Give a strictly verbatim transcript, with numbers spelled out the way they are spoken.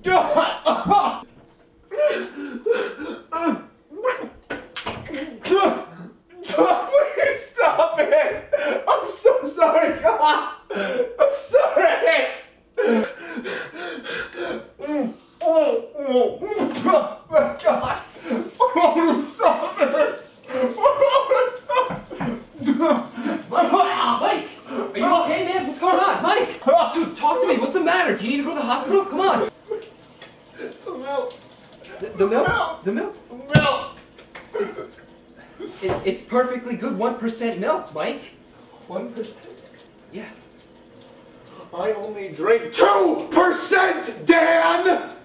God! Please stop it! I'm so sorry, God! I'm sorry! Oh, oh, my God! Oh, stop this! Mike! Are you okay, man? What's going on? Mike! Dude, talk to me. What's the matter? Do you need to go to the hospital? Come on. The milk. The, the milk? Milk. The milk? Milk. It's, it, it's perfectly good one percent milk, Mike. One percent? Yeah. I only drink two percent, Dan!